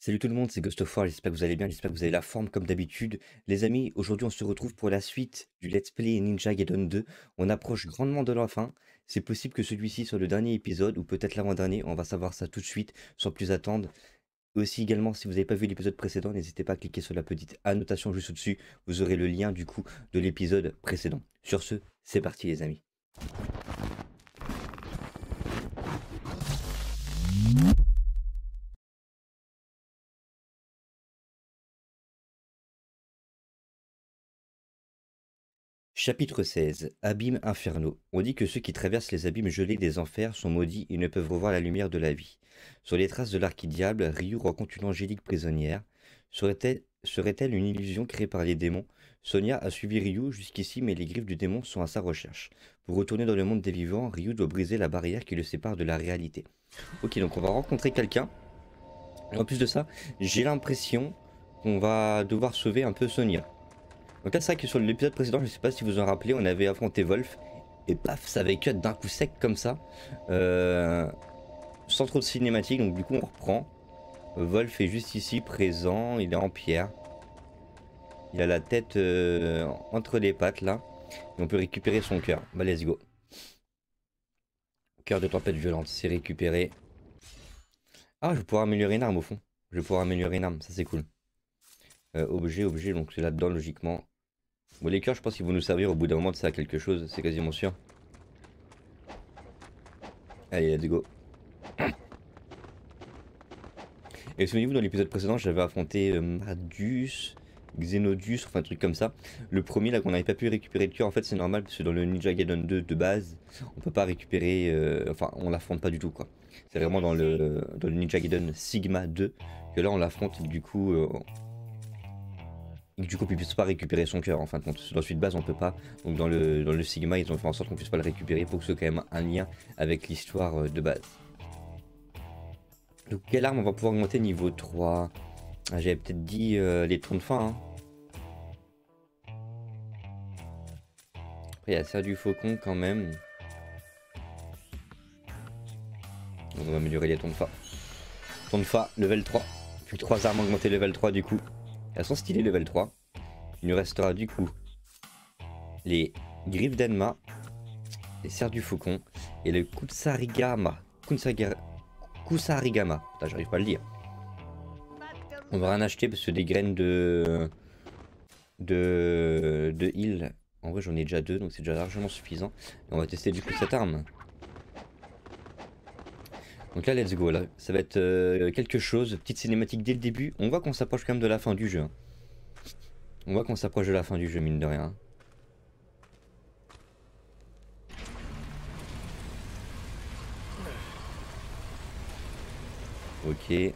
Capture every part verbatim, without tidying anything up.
Salut tout le monde, c'est Ghost of War, j'espère que vous allez bien, j'espère que vous avez la forme comme d'habitude. Les amis, aujourd'hui on se retrouve pour la suite du Let's Play Ninja Gaiden deux. On approche grandement de la fin. C'est possible que celui-ci soit le dernier épisode ou peut-être l'avant-dernier, on va savoir ça tout de suite sans plus attendre. Aussi également, si vous n'avez pas vu l'épisode précédent, n'hésitez pas à cliquer sur la petite annotation juste au-dessus, vous aurez le lien du coup de l'épisode précédent. Sur ce, c'est parti les amis. Chapitre seize. Abîmes infernaux. On dit que ceux qui traversent les abîmes gelés des enfers sont maudits et ne peuvent revoir la lumière de la vie. Sur les traces de l'archidiable, Ryu rencontre une angélique prisonnière. Serait-elle serait-elle une illusion créée par les démons? Sonia a suivi Ryu jusqu'ici, mais les griffes du démon sont à sa recherche. Pour retourner dans le monde des vivants, Ryu doit briser la barrière qui le sépare de la réalité. Ok, donc on va rencontrer quelqu'un. Et en plus de ça, j'ai l'impression qu'on va devoir sauver un peu Sonia. Donc là c'est vrai que sur l'épisode précédent, je sais pas si vous en rappelez, on avait affronté Wolf et paf, ça avait cut d'un coup sec comme ça, euh, sans trop de cinématique. Donc du coup on reprend. Wolf est juste ici présent, il est en pierre, il a la tête euh, entre les pattes là, et on peut récupérer son cœur. Bah let's go. Cœur de tempête violente, c'est récupéré. Ah, je vais pouvoir améliorer une arme au fond. Je vais pouvoir améliorer une arme, ça c'est cool. Euh, objet, objet, donc c'est là-dedans logiquement. Bon, les cœurs, je pense qu'ils vont nous servir au bout d'un moment de ça à quelque chose, c'est quasiment sûr. Allez, let's go. Et souvenez-vous, dans l'épisode précédent, j'avais affronté euh, Mardus, Xenodius, enfin un truc comme ça. Le premier, là, qu'on n'avait pas pu récupérer le cœur, en fait, c'est normal, parce que dans le Ninja Gaiden deux de base, on peut pas récupérer, euh, enfin, on l'affronte pas du tout, quoi. C'est vraiment dans le, dans le Ninja Gaiden Sigma deux que là, on l'affronte, et du coup... Euh, Et du coup, il ne puisse pas récupérer son cœur en fin de compte. Dans celui de base, on peut pas. Donc, dans le, dans le Sigma, ils ont fait en sorte qu'on puisse pas le récupérer pour que ce soit quand même un lien avec l'histoire de base. Donc, quelle arme on va pouvoir augmenter niveau trois? Ah, j'avais peut-être dit euh, les troncs de fin. Hein. Après, il y a ça du faucon quand même. Donc, on va améliorer les troncs de fa. Troncs de fa, level trois. Plus que trois armes augmentées level trois du coup. Elles sont stylées level trois. Il nous restera du coup les griffes d'Enma, les serres du faucon et le Kusarigama. Kusarigama. Kusarigama. Putain, j'arrive pas à le dire. On va rien acheter parce que des graines de de de heal. En vrai, j'en ai déjà deux, donc c'est déjà largement suffisant. Et on va tester du coup cette arme. Donc là, let's go. Là, ça va être euh, quelque chose. Petite cinématique dès le début. On voit qu'on s'approche quand même de la fin du jeu. Hein. On voit qu'on s'approche de la fin du jeu, mine de rien. Ok.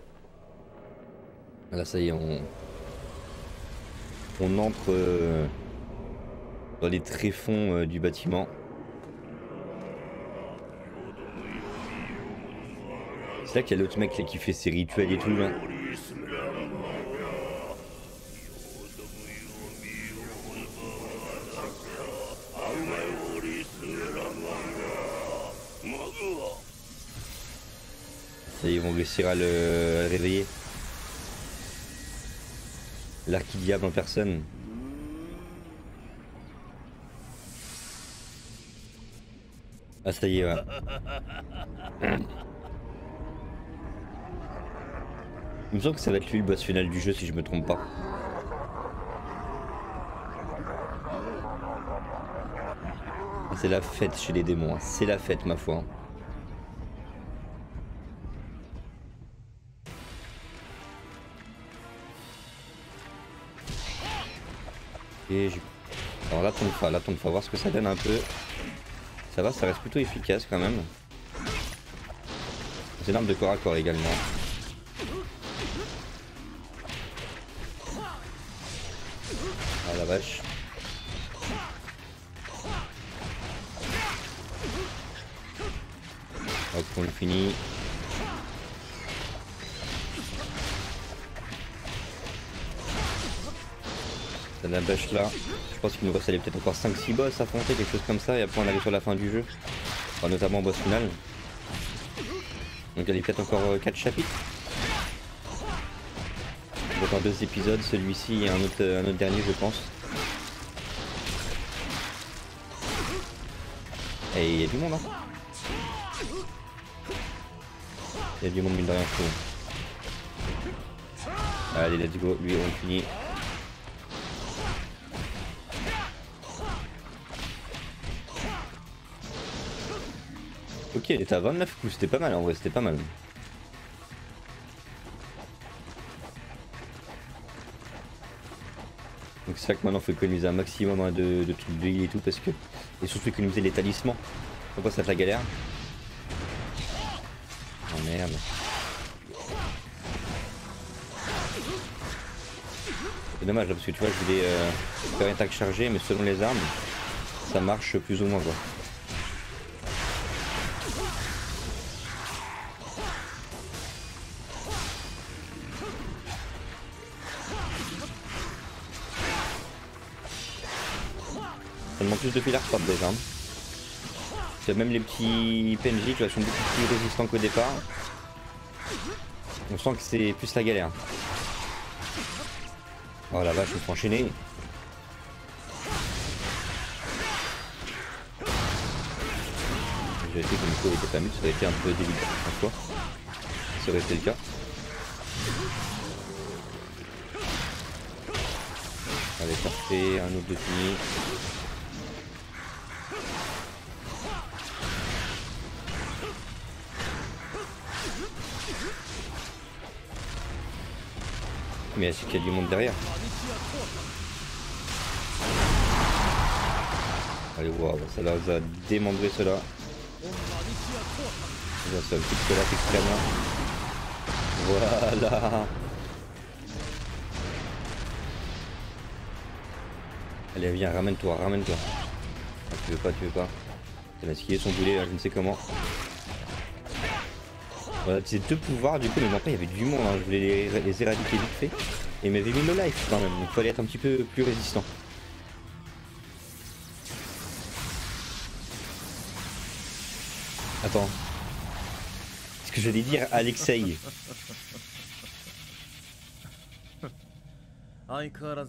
Là, ça y est, on... On entre euh, dans les tréfonds euh, du bâtiment. C'est là qu'il y a l'autre mec là, qui fait ses rituels et tout, là. Ça y est, ils vont réussir à le, à le réveiller. L'archidiable en personne. Ah ça y est, ouais. Il me semble que ça va être lui le boss final du jeu si je me trompe pas. C'est la fête chez les démons, hein. C'est la fête ma foi. Et alors là, on va, là, on va voir ce que ça donne un peu. Ça va, ça reste plutôt efficace quand même. C'est une arme de corps à corps également. Ah la vache. Hop, on le finit. Ça la bêche là. Je pense qu'il nous reste peut-être encore cinq six boss à affronter, quelque chose comme ça, et après on arrive sur la fin du jeu. Enfin, notamment au boss final. Donc il y a peut-être encore quatre chapitres. va faire deux épisodes, celui-ci et un autre, un autre dernier je pense. Et il y a du monde hein. Il y a du monde mine de rien je trouve. Allez let's go, lui on finit. Ok, il était à vingt-neuf coups, c'était pas mal en vrai, c'était pas mal. Donc c'est ça que maintenant il faut économiser un maximum hein, de, de trucs de heal et tout parce que... Et surtout économiser les talismans. Pourquoi ça fait la galère? Oh merde. C'est dommage là parce que tu vois je voulais euh, faire une attaque chargée mais selon les armes ça marche plus ou moins quoi. Ça demande plus de fil à retordre déjà. Hein. Même les petits P N J tu vois, sont beaucoup plus résistants qu'au départ. On sent que c'est plus la galère. Oh la vache, je me fais enchaîner. J'avais fait que Nico était pas mis, ça aurait été un peu délicat en soi. Ça aurait été le cas. Allez, parfait, un autre de fini. Mais c'est qu'il y a du monde derrière. Allez, waouh, ça là, ça a démembré cela. Ça me coupe cela extrêmement. Voilà. Allez, viens, ramène-toi, ramène-toi. Ah, tu veux pas, tu veux pas. Il a esquivé son boulet, là, je ne sais comment. Voilà, ces deux pouvoirs, du coup, mais après, il y avait du monde, hein. Je voulais les, les éradiquer vite fait. Et il m'avait mis le life quand même, donc il fallait être un petit peu plus résistant. Attends. Ce que j'allais dire, Alexei. Ah,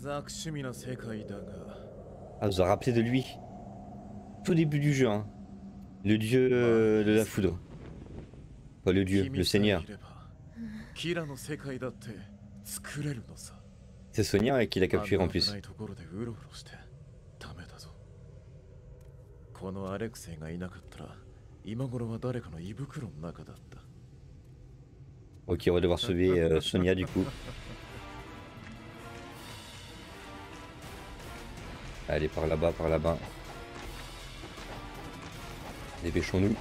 vous vous rappelez de lui? Tout début du jeu, hein. Le dieu euh, de la foudre. Pas le dieu, le seigneur. C'est Sonia qui l'a capturé en plus. Ok, on va devoir sauver euh, Sonia du coup. Allez, par là-bas, par là-bas. Dépêchons-nous.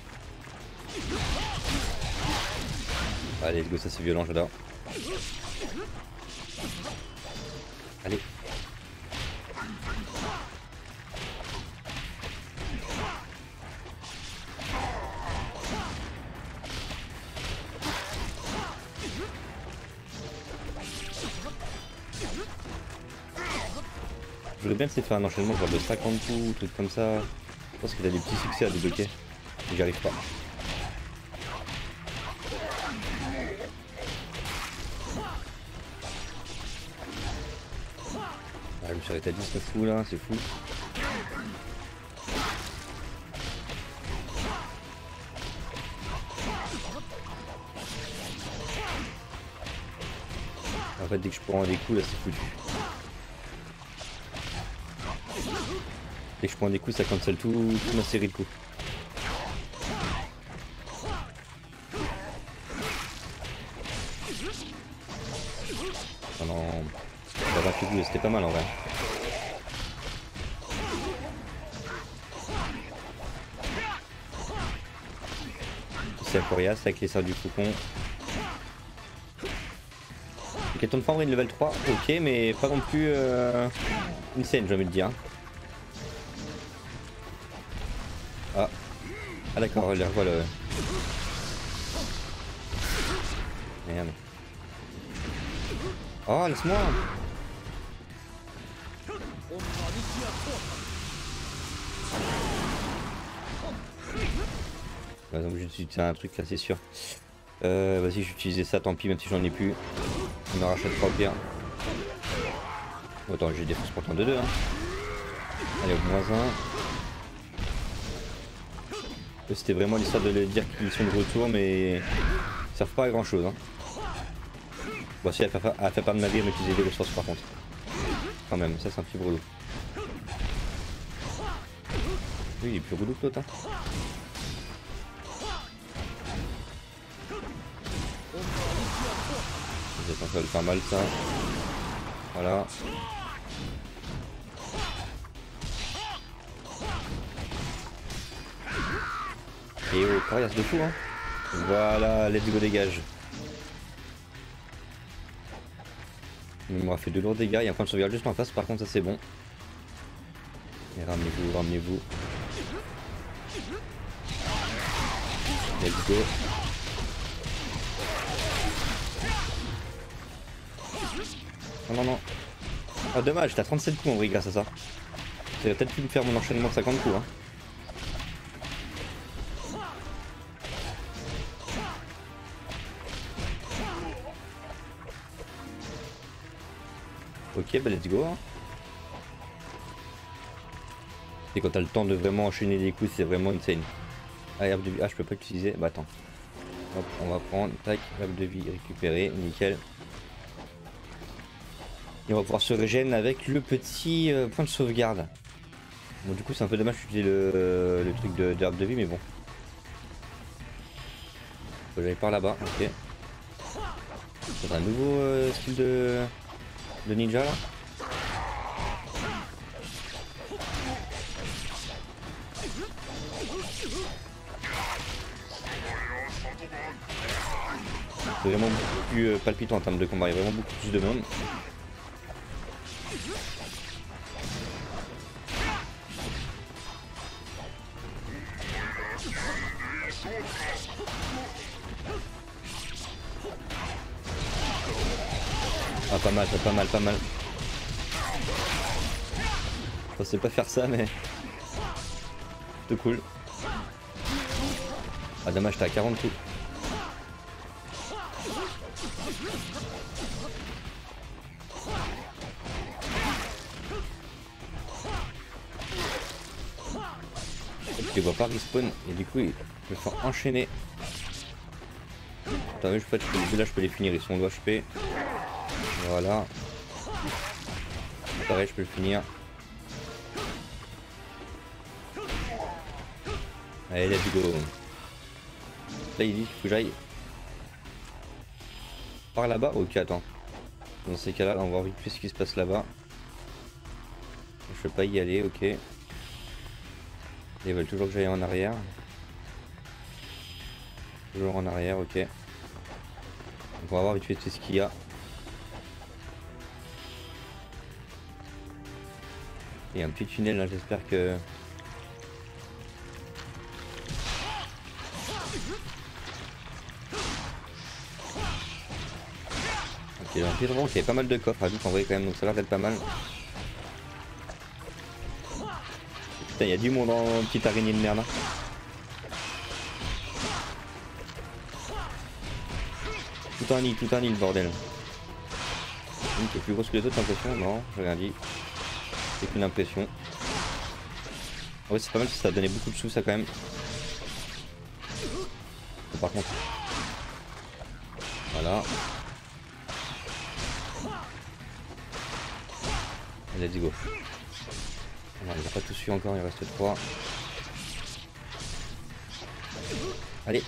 Allez, let's go, ça c'est violent, j'adore. Allez. Je voudrais bien essayer de faire un enchaînement genre de cinquante coups, truc comme ça. Je pense qu'il a des petits succès à débloquer. J'y arrive pas. Ah, je me suis arrêté à dix-neuf coups là, c'est fou. En fait, dès que je prends des coups là, c'est foutu. Dès que je prends des coups, ça cancelle tout, toute ma série de coups. Oh non, ça va tout, c'était pas mal en vrai. C'est Corias avec les sorts du faucon. Ok, ton de une level trois, ok, mais pas non plus euh, une scène, j'ai envie de dire. Ah, ah d'accord, les revoilà. Le... Merde. Oh, laisse-moi. Bah, donc j'utilise un truc là, c'est sûr. Euh, Vas-y, j'utilisais ça, tant pis, même si j'en ai plus. On en rachète trois pierres. Autant j'ai défense pourtant de deux. Hein. Allez, au moins un. C'était vraiment l'histoire de le dire qu'ils sont de retour, mais ils servent pas à grand chose. Hein. Bon, si elle fait, elle fait pas de navire, mais utiliser des ressources par contre. Quand même, ça c'est un petit brûlot. Oui, il est plus relou que l'autre. Hein. Ça fait pas mal ça. Voilà. Et au coriace de fou hein. Voilà, let's go dégage. Il m'aura fait de lourds dégâts, il y a un point de sauvegarde juste en face, par contre ça c'est bon. Et ramenez-vous, ramenez-vous. Let's go. Non non non. Ah dommage, t'as trente-sept coups en vrai grâce à ça. J'aurais peut-être pu me faire mon enchaînement de cinquante coups hein. Ok, bah let's go. Hein. Et quand t'as le temps de vraiment enchaîner des coups, c'est vraiment insane. Ah, herbe de vie. Ah, je peux pas l'utiliser. Bah attends. Hop, on va prendre. Tac, herbe de vie récupérée. Nickel. Et on va pouvoir se régénérer avec le petit euh, point de sauvegarde. Bon, du coup, c'est un peu dommage d'utiliser le, le truc de d'herbe de vie, mais bon. Faut que j'aille par là-bas. Ok. C'est un nouveau euh, style de, de ninja là. C'est vraiment beaucoup plus euh, palpitant en termes de combat, il y a vraiment beaucoup plus de monde. Ah pas mal, pas mal, pas mal. Je pensais pas faire ça mais... C'est cool. Ah dommage, t'as à quarante coups. Je vois pas respawn et du coup il me fait enchaîner. Attends, je peux, je peux, là je peux les finir, ils sont low H P. Voilà. Pareil, je peux le finir. Allez, let's go. Là il dit qu'il faut que j'aille par là-bas. Ok, attends. Dans ces cas-là, on va voir vite fait ce qui se passe là-bas. Je peux pas y aller, ok. Ils veulent toujours que j'aille en arrière. Toujours en arrière, ok. Donc on va voir vite fait ce qu'il y a. Il y a un petit tunnel là, j'espère que... Ok, j'ai un petit drone, il y a pas mal de coffres à vite en vrai quand même, donc ça a l'air d'être pas mal. Putain, il y a du monde en petite araignée de merde. Hein. Tout un nid, tout un nid le bordel. Une qui est plus grosse que les autres, l'impression. Non, j'ai rien dit. C'est qu'une impression. En vrai, c'est pas mal, ça a donné beaucoup de sous, ça quand même. Et par contre. Voilà. Let's go. Non, il n'a pas tout su encore, il reste trois. Allez.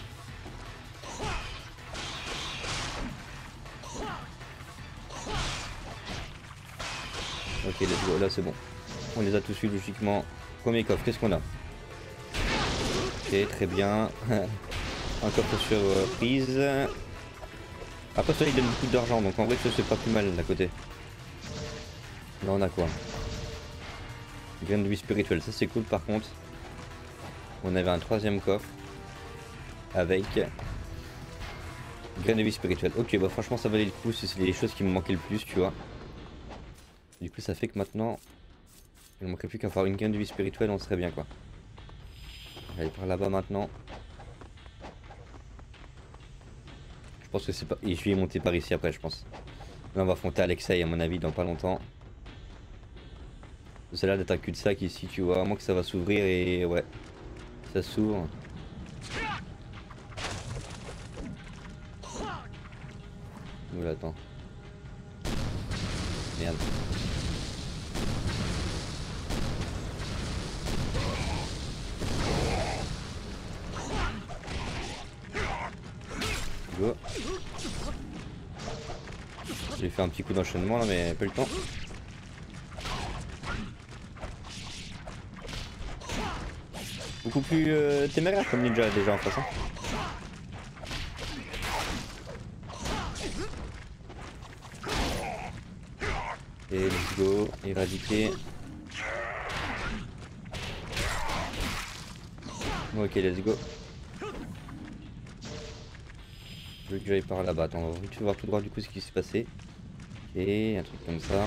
Ok, let's go, là c'est bon. On les a tous eu logiquement. Premier coffre, qu'est-ce qu'on a? Ok, très bien. Un coffre sur euh, prise. Après ça il donne beaucoup d'argent, donc en vrai ça c'est pas plus mal d'à côté. Là on a quoi? Graine de vie spirituelle, ça c'est cool par contre. On avait un troisième coffre. Avec... Graine de vie spirituelle. Ok, bah franchement ça valait le coup, c'est les choses qui me manquaient le plus, tu vois. Du coup ça fait que maintenant... Il ne manquerait plus qu'à faire une graine de vie spirituelle, on serait bien quoi. On va aller par là-bas maintenant. Je pense que c'est pas... Et je vais monter par ici après, je pense. Là, on va affronter Alexei à mon avis dans pas longtemps. Ça a l'air d'être un cul-de-sac ici, tu vois. À moins que ça va s'ouvrir et... Ouais. Ça s'ouvre. Oula, attends. Merde. Go. J'ai fait un petit coup d'enchaînement là, mais pas le temps. Beaucoup plus euh, téméraire comme ninja déjà en face. Hein. Et let's go, éradiquer. Ok, let's go. Je veux que j'aille par là-bas. Attends, on va vite voir tout droit du coup ce qui s'est passé. Ok, un truc comme ça.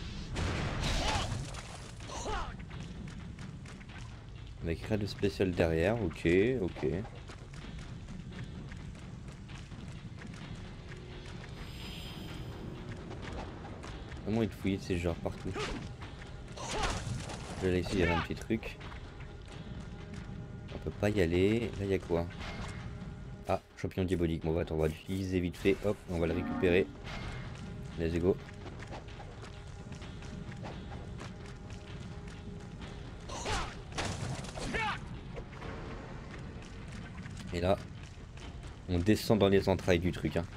Avec raid spécial derrière, ok, ok. Comment il fouille ces genres partout. Là ici il y avait un petit truc. On peut pas y aller. Là il y a quoi? Ah, champignon diabolique. Bon, attends, on va l'utiliser vite fait. Hop, on va le récupérer. Let's go. Et là, on descend dans les entrailles du truc. Hein.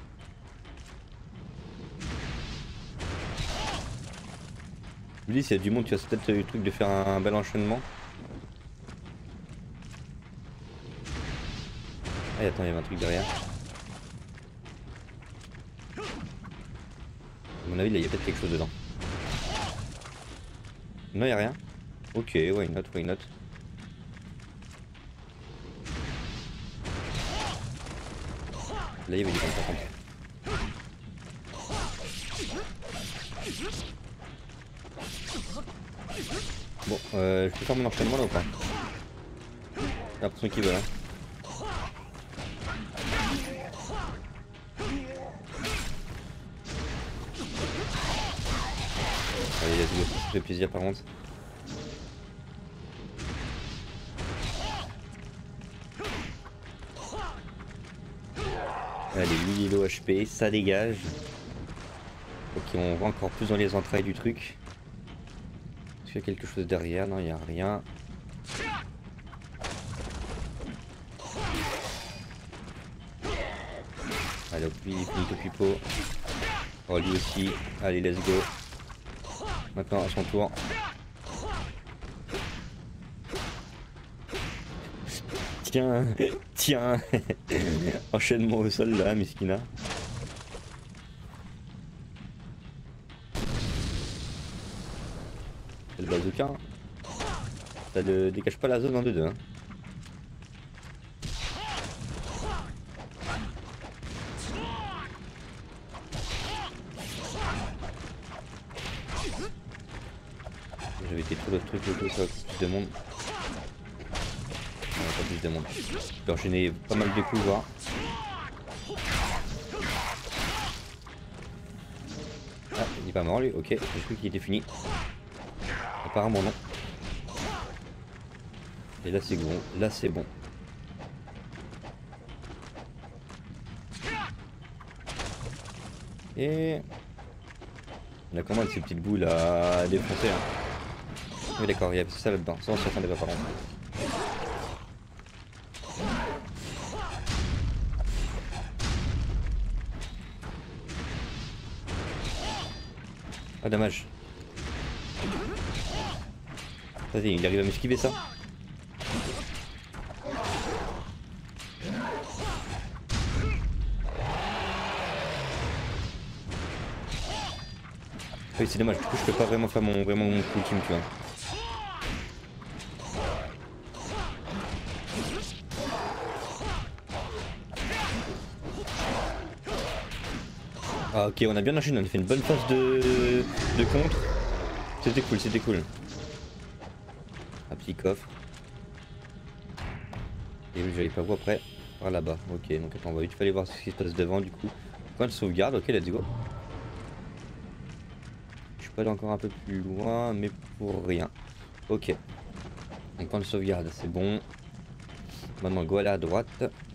Je me dis, s'il y a du monde, tu as peut-être le truc de faire un, un bel enchaînement. Ah, attends, il y avait un truc derrière. À mon avis, là, il y a peut-être quelque chose dedans. Non, il n'y a rien. Ok, why not, why not. Là, il y avait du contre. Bon, euh, je peux faire mon enchaînement là ou pas? J'ai l'impression qu'il veut là. Allez, let's go, ça fait plaisir par contre. Allez, huit mille H P, ça dégage. Ok, on va encore plus dans les entrailles du truc. Est-ce qu'il y a quelque chose derrière? Non, il n'y a rien. Allez, hop, lui, finito pipo. Oh, lui aussi. Allez, let's go. Maintenant, à son tour. Tiens, tiens. Enchaînement au sol là, Miskina. C'est le bazooka. Ça ne dégage pas la zone en deux deux. Hein. J'avais été trop d'autres trucs, le coup, ça va plus de monde. Non, pas plus de monde. Je peux enchaîner pas mal de coups, voir. Ah, il est pas mort lui, ok, j'ai cru qu'il était fini. Apparemment non. Et là c'est bon, là c'est bon. Et... on a comment de ces petites boules à défoncer hein. Oui d'accord, il y a ça là-dedans, ça on s'y attendait pas par contre. Ah dommage. Vas-y, il arrive à m'esquiver ça. Oui c'est dommage, du coup je peux pas vraiment faire mon vraiment mon full team tu vois. Ah ok on a bien enchaîné, on a fait une bonne phase de, de contre. C'était cool, c'était cool. Un petit coffre. Et oui j'allais pas voir après. Par là-bas, ok, donc attends, on va vite aller voir ce qui se passe devant du coup. Point de sauvegarde, ok, let's go. Je peux aller encore un peu plus loin, mais pour rien. Ok. Donc point de sauvegarde, c'est bon. Maintenant, go aller à droite.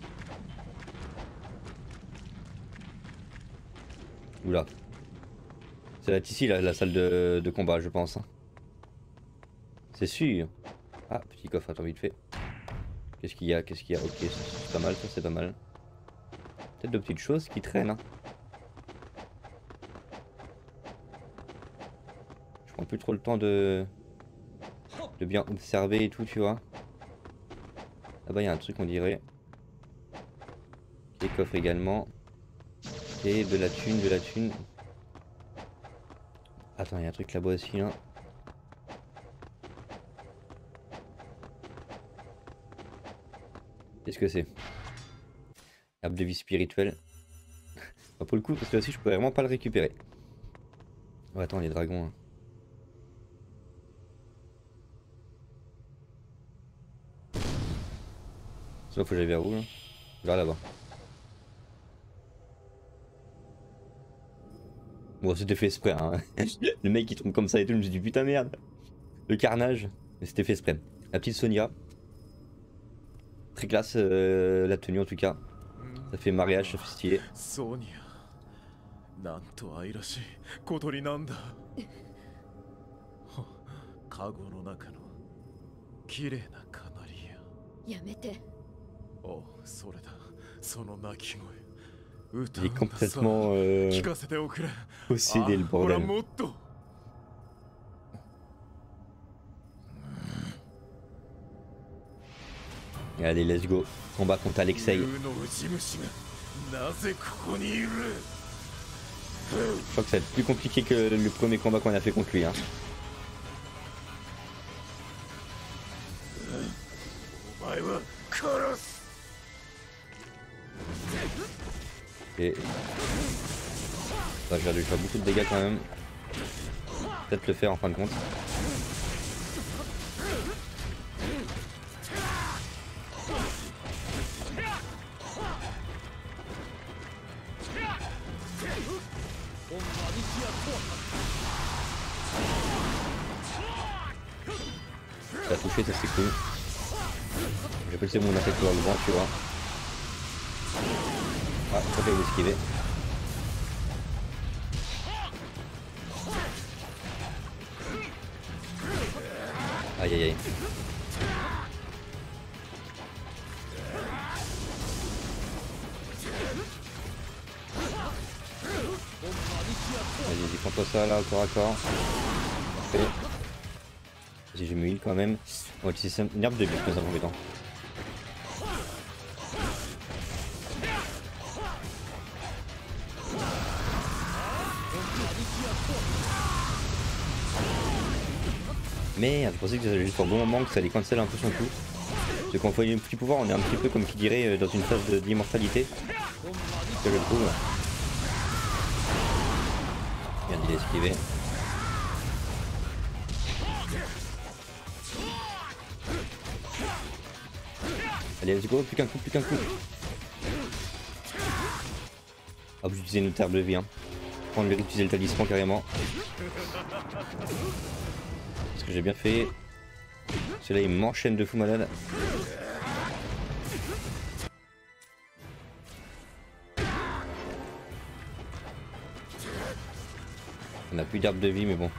Oula. Ça va être ici la, la salle de, de combat, je pense. Hein. C'est sûr. Ah, petit coffre, attends vite fait. Qu'est-ce qu'il y a? Qu'est-ce qu'il y a? Ok, c'est pas mal, ça c'est pas mal. Peut-être de petites choses qui traînent. Hein. Je prends plus trop le temps de, de bien observer et tout, tu vois. Là-bas, il y a un truc, on dirait. Des coffres également. Et de la thune, de la thune. Attends, il y a un truc là-bas aussi, là. Qu'est-ce que c'est? Arbre de vie spirituelle. Enfin, pour le coup, parce que là aussi, je peux vraiment pas le récupérer. Oh, attends, les dragons. Hein. Ça, faut que j'aille vers où, là? Vers là-bas. Bon, c'était fait exprès, hein. Le mec qui tombe comme ça et tout, je me suis dit putain merde. Le carnage. Mais c'était fait exprès. La petite Sonia. Très classe, euh, la tenue en tout cas. Ça fait mariage, ça fait stylé. Sonia. なんと愛らしい小鳥なんだ。カゴの中の綺麗なカナリア。やめて。お、それだ。その鳴き声。 Il est complètement euh, possédé le bordel. Allez, let's go. Combat contre Alexei. Je crois que ça va être plus compliqué que le premier combat qu'on a fait contre lui. Hein. Et... Enfin, je vais lui faire beaucoup de dégâts quand même. Peut-être le faire en fin de compte. Ça a touché, ça c'est cool. J'ai passé mon attaque vers le vent, tu vois. Ah, ça fait esquiver. Aïe aïe aïe. Vas-y, prends-toi ça là, corps à corps. Parfait. Si je me heal quand même. On va utiliser une herbe de but dans un premier temps. Merde, je pensais que j'allais juste au bon moment, que ça allait cancel un peu son coup. Parce qu'on fait un petit pouvoir, on est un petit peu comme qui dirait dans une phase d'immortalité. Que je trouve. Bien d'y esquiver. Allez, let's go, plus qu'un coup, plus qu'un coup. Hop, j'utilisais une terre de vie. Hein. On va utiliser le talisman carrément. Ce que j'ai bien fait. Celui-là il m'enchaîne de fou malade. On a plus d'herbe de vie mais bon.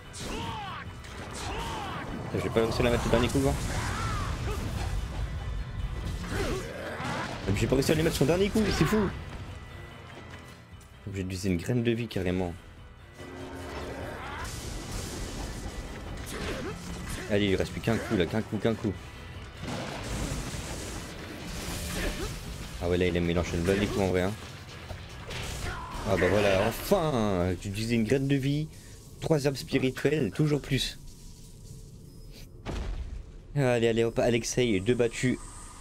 Je vais pas réussir à la mettre au dernier coup quoi. J'ai pas réussi à lui mettre son dernier coup, c'est fou. J'ai utilisé une graine de vie carrément. Allez, il reste plus qu'un coup là, qu'un coup, qu'un coup. Ah ouais là il, il enchaîne bien les coups en vrai. Hein. Ah bah voilà, enfin j'ai utilisé une graine de vie, trois herbes spirituelles, toujours plus. Allez, allez hop, Alexei, deux battus.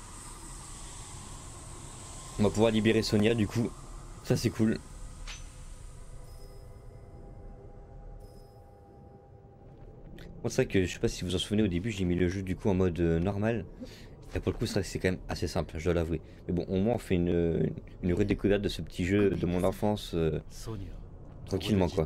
On va pouvoir libérer Sonia du coup, ça c'est cool. C'est pour ça que je sais pas si vous vous en souvenez au début j'ai mis le jeu du coup en mode euh, normal. Et pour le coup, ça c'est quand même assez simple, je dois l'avouer. Mais bon, au moins on fait une, une redécouverte de ce petit jeu de mon enfance euh, tranquillement quoi.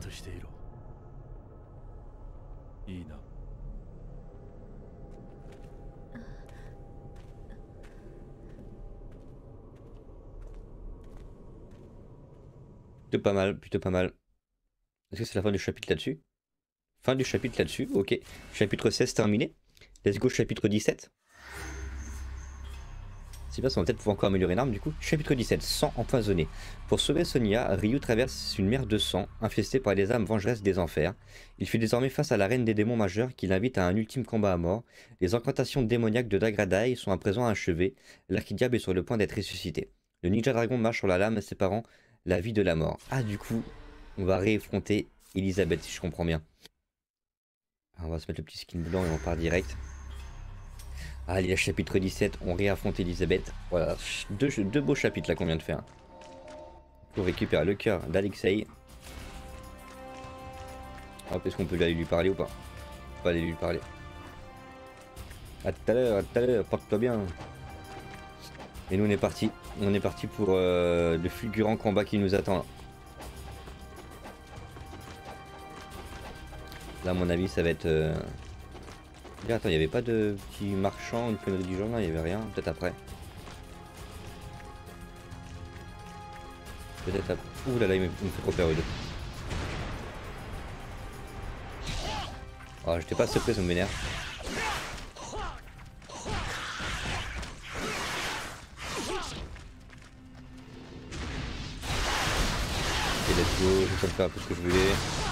Plutôt pas mal, plutôt pas mal. Est-ce que c'est la fin du chapitre là-dessus? Fin du chapitre là-dessus, ok. Chapitre seize terminé. Let's go chapitre dix-sept. C'est bien, ça va peut-être pouvoir encore améliorer l'arme du coup. Chapitre dix-sept, sang empoisonné. Pour sauver Sonia, Ryu traverse une mer de sang, infestée par les âmes vengeresses des enfers. Il fait désormais face à la reine des démons majeurs qui l'invite à un ultime combat à mort. Les incantations démoniaques de Dagradai sont à présent achevées. L'archidiable est sur le point d'être ressuscité. Le ninja dragon marche sur la lame séparant la vie de la mort. Ah du coup, on va réaffronter Elisabeth si je comprends bien. Alors, on va se mettre le petit skin blanc et on part direct. Allez, chapitre dix-sept, on réaffronte Elisabeth. Voilà, deux, deux beaux chapitres là qu'on vient de faire. Pour récupérer le cœur d'Alexei. Hop, est-ce qu'on peut aller lui parler ou pas? On peut aller lui parler. A tout à l'heure, à tout à l'heure, porte-toi bien. Et nous on est parti. On est parti pour euh, le fulgurant combat qui nous attend là. Là à mon avis ça va être... Euh... Attends, il n'y avait pas de petit marchand, une connerie du genre là, il n'y avait rien, peut-être après. Peut-être après. Ouh là là, il me, il me fait trop peur, eux deux. Oh, j'étais pas surpris, ça me m'énerve. Ok, let's go, je vais pas me faire un peu ce que je voulais.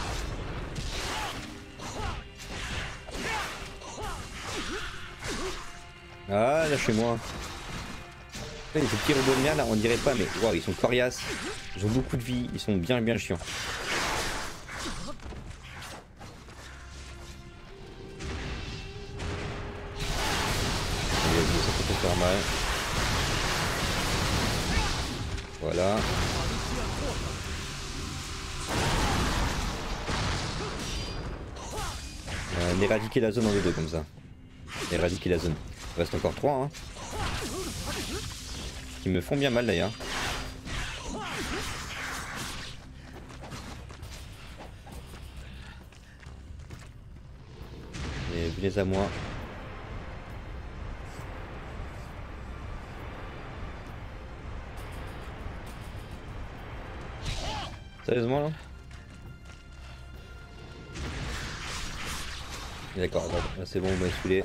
Ah, lâchez-moi. Les petits robots de merde là, on dirait pas, mais waouh, ils sont coriaces. Ils ont beaucoup de vie, ils sont bien bien chiants. Allez, ça peut faire mal. Voilà. Euh, éradiquer la zone en deux comme ça. Éradiquer la zone. Il reste encore trois. Hein. Qui me font bien mal d'ailleurs. Et venez à moi. Sérieusement là? D'accord, c'est bon, vous m'avez saoulé.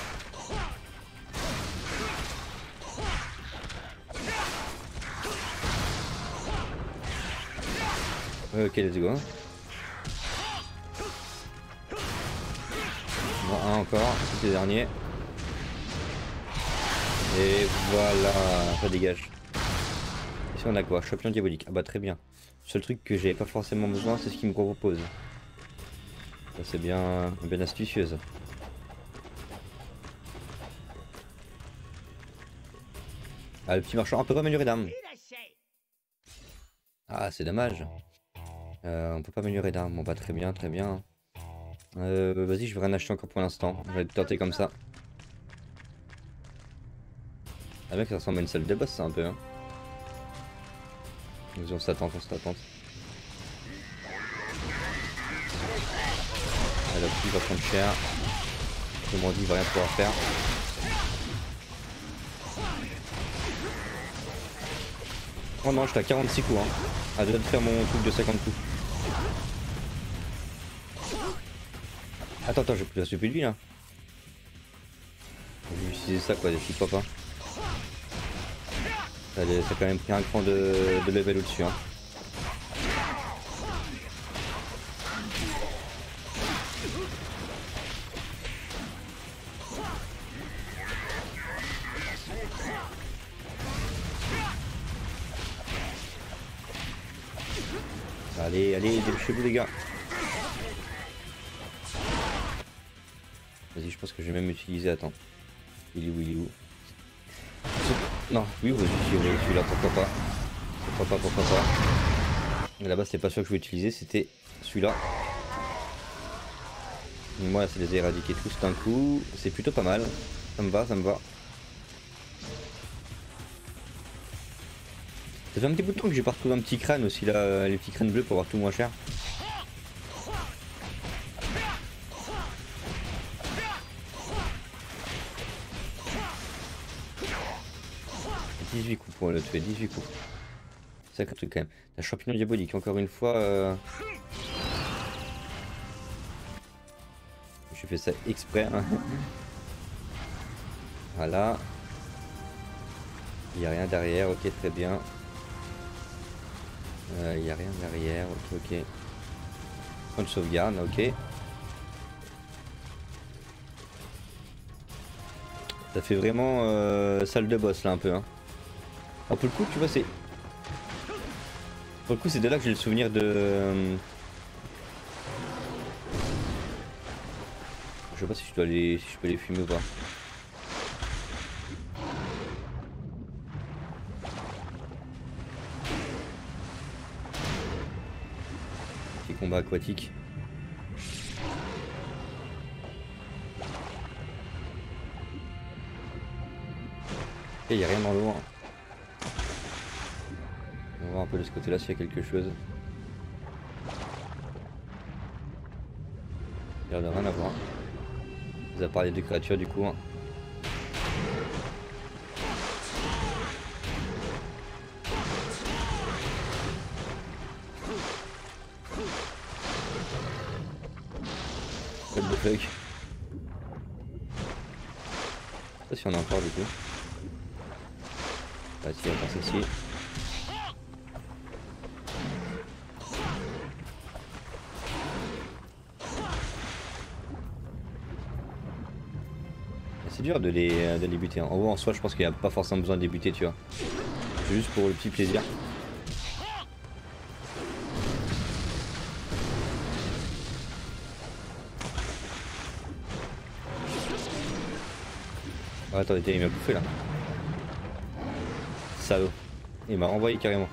Ok, let's go. Bon, un encore, c'est le dernier. Et voilà, ça dégage. Ici on a quoi? Champion diabolique. Ah bah très bien. Le seul truc que j'avais pas forcément besoin, c'est ce qu'il me propose. Ça c'est bien, bien astucieuse. Ah, le petit marchand, on peut pas améliorer d'armes. Ah, c'est dommage. Euh, on peut pas améliorer d'armes. Bon bah très bien, très bien. Euh, Vas-y, je vais rien acheter encore pour l'instant. Je vais te tenter comme ça. Ah mec, ça ressemble à une salle de boss, ça un peu. Hein. On s'attend, on s'attend. Ah, là, il va prendre cher. Comme on dit, il va rien pouvoir faire. Oh non, j'étais à quarante-six coups. Hein. Ah, je dois faire mon truc de cinquante coups. Attends, attends, je suis plus de vie là. Je vais utiliser ça quoi, des petits pop. Hein. Ça a quand même pris un cran de, de level au-dessus. Hein. Allez, allez, dépêchez-vous les gars. Vas-y, je pense que je vais même utiliser. Attends. Il est où, il est où? Non, oui, vas-y, celui-là, pourquoi pas. Pourquoi pas, pourquoi pas. Là-bas, c'était pas sûr que je voulais utiliser, c'était celui-là. Moi, c'est les éradiquer tous d'un coup. C'est plutôt pas mal. Ça me va, ça me va. Ça fait un petit bout de temps que j'ai pas retrouvé un petit crâne aussi là, les petits crânes bleus pour avoir tout moins cher. dix-huit coups pour le tuer, dix-huit coups. Sacré truc quand même. La champignon diabolique, encore une fois. Euh... J'ai fait ça exprès. Hein. Voilà. Il n'y a rien derrière, ok, très bien. Euh, Il n'y a rien derrière, ok, ok. Point de sauvegarde, ok. Ça fait vraiment euh, salle de boss là un peu. Hein. Alors pour le coup, tu vois, c'est. Pour le coup, c'est de là que j'ai le souvenir de. Euh... Je sais pas si je dois les, si je peux les fumer ou pas. Petit combat aquatique. Il n'y a rien dans l'eau. Hein. On va voir un peu de ce côté-là s'il y a quelque chose. Il n'y a rien à voir. Vous avez parlé de créatures du coup. Hein. What the fuck. Je sais pas si on a encore du coup. Ah si, encore celle-ci. C'est dur de les, de les buter. En gros, en soi, je pense qu'il n'y a pas forcément besoin de les buter, tu vois. C'est juste pour le petit plaisir. Oh, attendez, il m'a bouffé là. Salaud. Il m'a renvoyé carrément.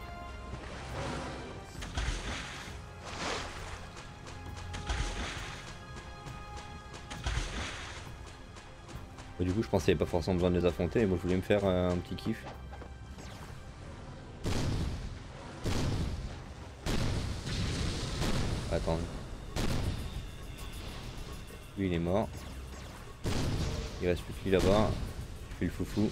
Du coup, je pensais qu'il n'y avait pas forcément besoin de les affronter, mais moi je voulais me faire euh, un petit kiff. Attends. Lui il est mort. Il reste plus que lui là-bas. Je fais le foufou.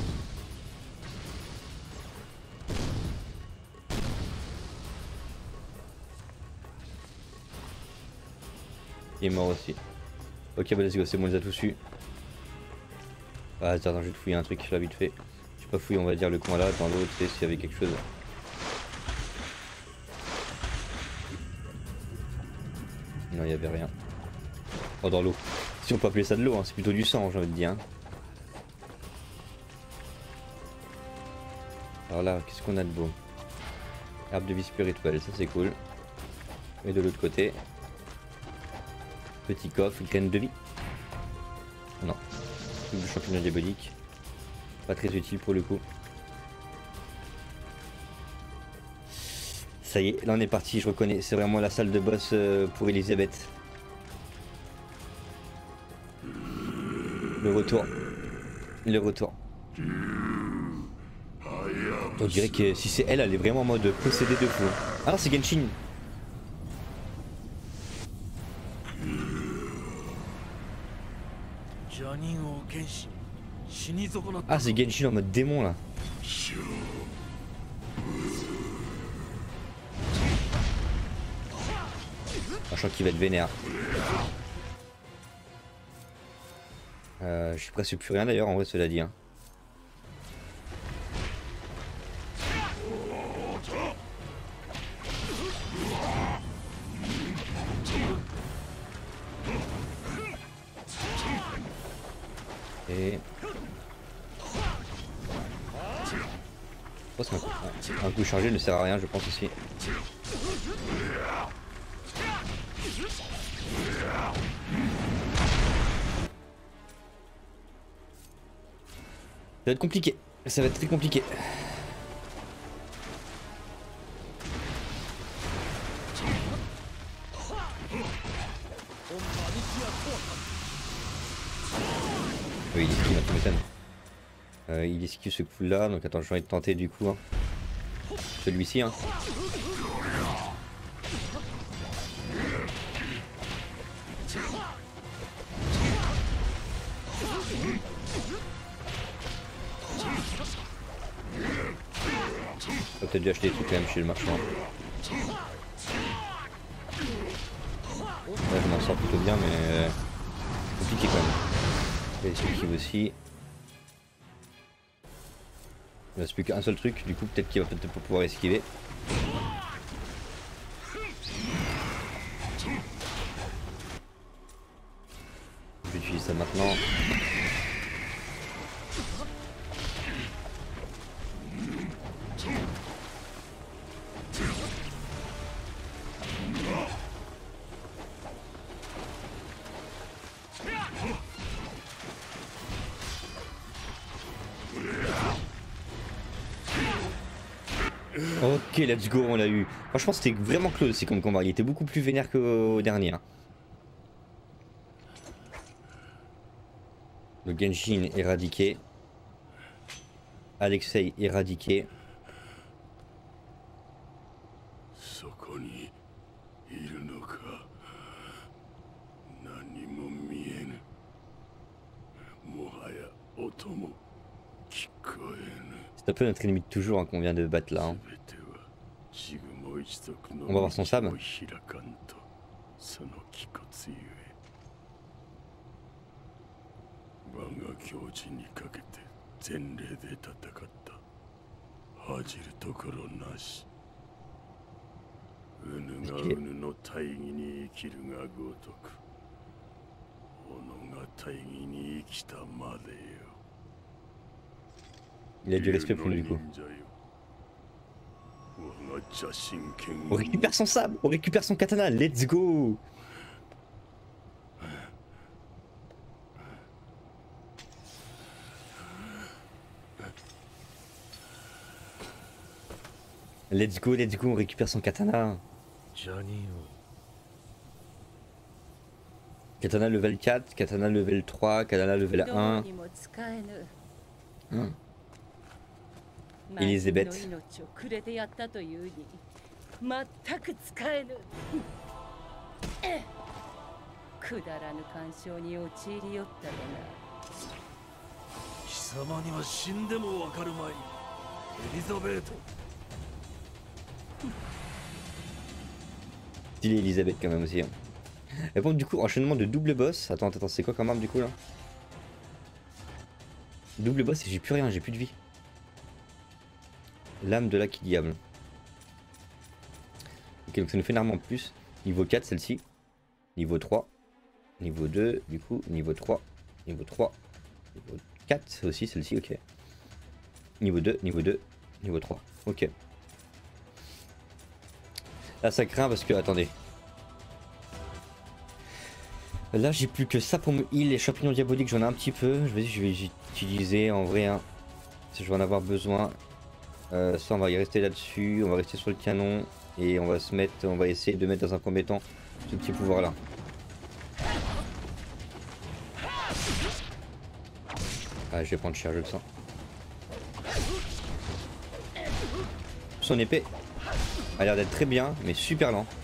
Il est mort aussi. Ok, bah let's go, c'est bon, on les a tous eu. Ah, attends, je vais te fouiller un truc là vite fait. Je sais pas fouiller, on va dire le coin là, dans l'autre, tu sais, s'il y avait quelque chose. Non, il y avait rien. Oh, dans l'eau. Si on peut appeler ça de l'eau, hein, c'est plutôt du sang, j'ai envie de dire. Hein. Alors là, qu'est-ce qu'on a de beau? Herbe de vie spirituelle, ça c'est cool. Et de l'autre côté, petit coffre, graine de vie. Non. Le champignon diabolique. Pas très utile pour le coup. Ça y est, là on est parti, je reconnais. C'est vraiment la salle de boss pour Elisabeth. Le retour. Le retour. On dirait que si c'est elle, elle est vraiment en mode possédée de fou. Ah non, c'est Genshin. Ah, c'est Genshin en mode démon là. Ah, je crois qu'il va être vénère. Euh, je suis presque plus rien d'ailleurs en vrai, cela dit. Hein. Et... Oh, un coup chargé ne sert à rien, je pense aussi. Ça va être compliqué, ça va être très compliqué. Oui, il esquive, tu m'étonnes. Euh, il esquive ce coup là, donc attends, j'ai envie de tenter du coup. Hein. Celui-ci, hein. T'as peut-être dû acheter des trucs quand même chez le marchand. Là je m'en sors plutôt bien mais euh, compliqué quand même. Et celui-ci aussi. Il ne reste plus qu'un seul truc, du coup peut-être qu'il va peut-être pas pouvoir esquiver. J'utilise ça maintenant. Ok, let's go, on l'a eu. Franchement, c'était vraiment close, c'est comme combat. Il était beaucoup plus vénère qu'au dernier. Le Genshin éradiqué. Alexei éradiqué. C'est un peu notre ennemi de toujours hein, qu'on vient de battre là. Hein. On va voir son sable. Il a du respect pour lui du coup. On récupère son sabre, on récupère son katana, let's go. Let's go, let's go, on récupère son katana. Katana level quatre, katana level trois, katana level un. Hum. Elisabeth. Stylé Elisabeth quand même aussi. Hein. Et bon du coup enchaînement de double boss. Attends attends c'est quoi comme arme du coup là? Double boss et j'ai plus rien, j'ai plus de vie. L'âme de l'Aki Diable. Ok donc ça nous fait une arme en plus. Niveau quatre celle-ci. Niveau trois. Niveau deux du coup. Niveau trois. Niveau trois. Niveau quatre aussi celle-ci ok. Niveau deux. Niveau deux. Niveau trois. Ok. Là ça craint parce que attendez. Là j'ai plus que ça pour me heal. Les champignons diaboliques j'en ai un petit peu. Je vais je vais utiliser en vrai hein. Si je vais en avoir besoin. Euh, ça on va y rester là-dessus. On va rester sur le canon. Et on va se mettre. On va essayer de mettre dans un premier temps ce petit pouvoir là. Ah je vais prendre cher je le sens. Son épée a l'air d'être très bien mais super lent.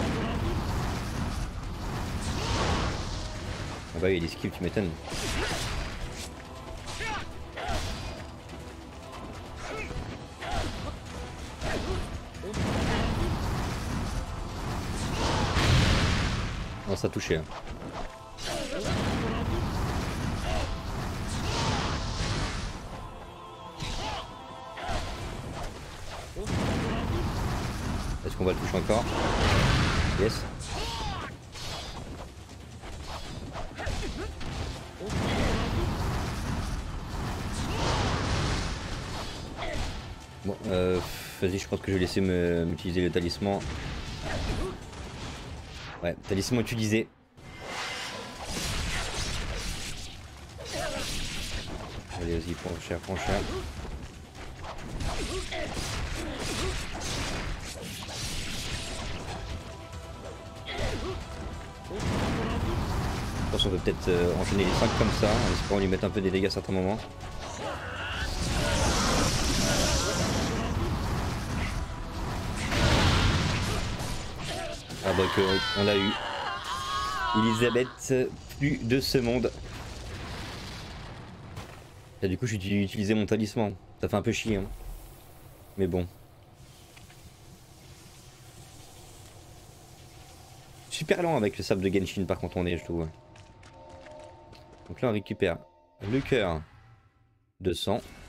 Ah bah oui, il y a des skills, tu m'étonnes. Non, ça a touché. Hein. Est-ce qu'on va le toucher encore? Yes. Bon, euh, vas-y, je pense que je vais laisser m'utiliser le talisman. Ouais, talisman utilisé. Allez, vas-y, prends cher, prends cher. Je pense qu'on peut peut-être euh, enchaîner les cinq comme ça, en espérant lui mettre un peu des dégâts à certains moments. Ah bah que on l'a eu. Elisabeth, plus de ce monde. Là, du coup j'ai utilisé mon talisman. Ça fait un peu chier hein. Mais bon. Super lent avec le sable de Genshin par contre on est je trouve. Donc là on récupère le cœur de sang.